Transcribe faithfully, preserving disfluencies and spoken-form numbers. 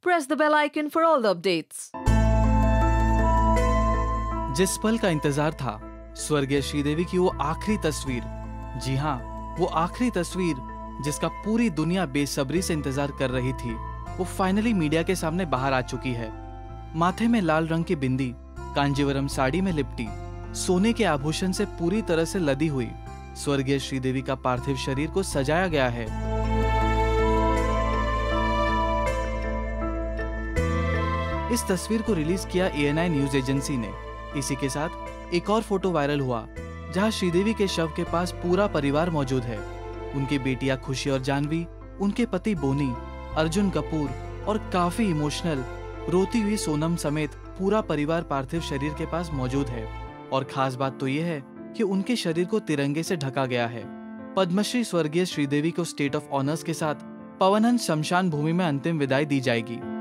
press the bell icon for all the updates. जिस पल का इंतजार था, स्वर्गीय श्रीदेवी की वो आखिरी तस्वीर, जी हाँ, वो आखिरी तस्वीर जिसका पूरी दुनिया बेसब्री से इंतजार कर रही थी, वो फाइनली मीडिया के सामने बाहर आ चुकी है। माथे में लाल रंग की बिंदी, कांजीवरम साड़ी में लिपटी, सोने के आभूषण से पूरी तरह से लदी हुई स्वर्गीय श्रीदेवी का पार्थिव शरीर को सजाया गया है। इस तस्वीर को रिलीज किया A N I news agency ने। इसी के साथ एक और फोटो वायरल हुआ, जहां श्रीदेवी के शव के पास पूरा परिवार मौजूद है। उनकी बेटियां खुशी और जानवी, उनके पति बोनी, अर्जुन कपूर और काफी इमोशनल रोती हुई सोनम समेत पूरा परिवार पार्थिव शरीर के पास मौजूद है। और खास बात तो यह है कि उनके शरीर को तिरंगे से ढका गया है। पद्मश्री स्वर्गीय श्रीदेवी को स्टेट ऑफ ऑनर्स के साथ पवन हंस शमशान भूमि में अंतिम विदाई दी जाएगी।